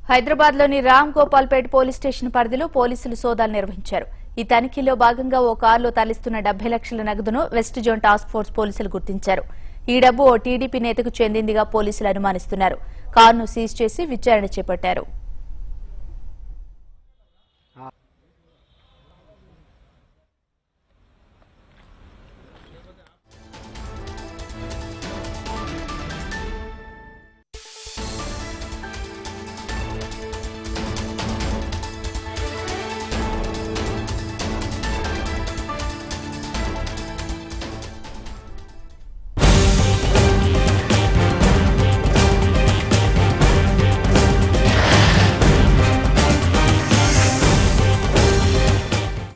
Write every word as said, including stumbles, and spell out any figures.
హైదరాబాద్ లోని Ram Gopalpet police station పరిధిలో పోలీసులు సోదాలు నిర్వహించారు. ఈ తనిఖీలో భాగంగా ఓ కారులో తరలిస్తున్న డెబ్బై లక్షల నగదును వెస్ట్ జోన్ టాస్క్ ఫోర్స్ పోలీసులు గుర్తించారు. ఈ డబ్బు ఓ టీడీపీ నేతకు చెందిందిగా పోలీసులు అనుమానిస్తున్నారు. కారును సీజ్ చేసి విచారణ చేపట్టారు.